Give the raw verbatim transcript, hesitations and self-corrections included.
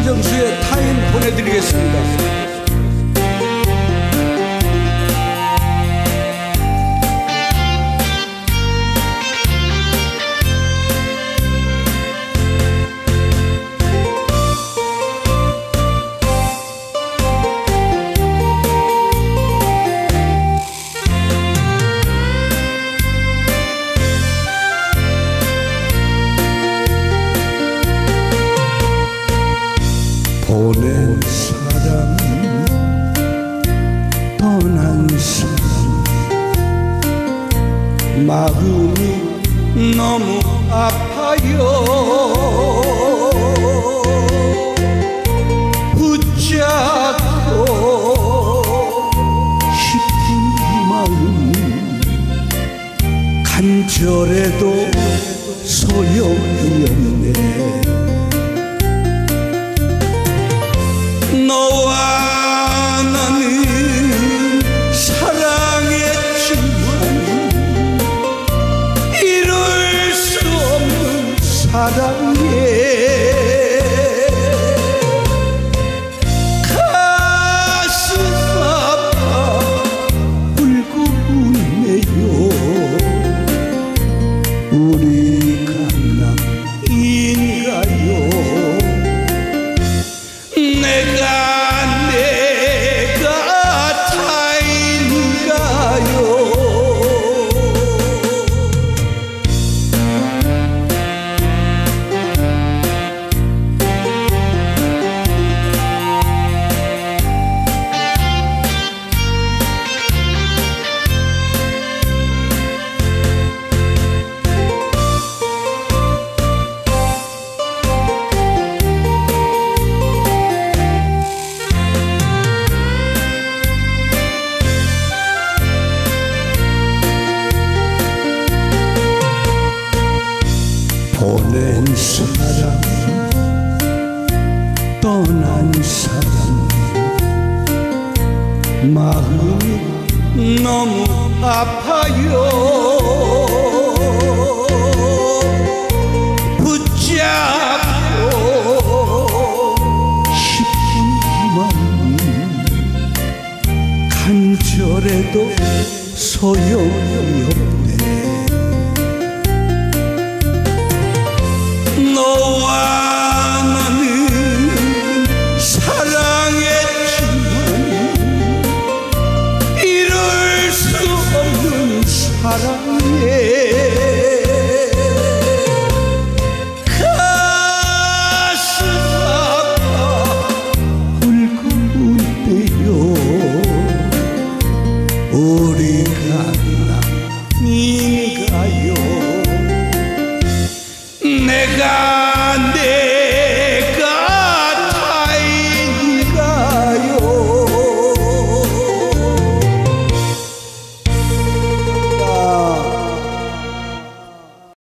김정수의 타임 보내드리겠습니다. 보낸 사람 떠난 사람 마음이 너무 아파요. 붙잡고 싶은 마음 간절해도 소용이 없네. 너와 나는 사랑했지만 이룰 수 없는 사랑에 가슴 아파 울고 웃네요. 우리가 남인가요? 내가 내가 타인가요? 보낸 사람 떠난 사람 마음이 너무 아파요. 붙잡고 싶은 마음 간절해도 소용이 없네. 너와 나는 사랑했지만 이룰 수 없는 사랑에 가슴 아파 울고 웃대요. 우리가 남인가요? 내가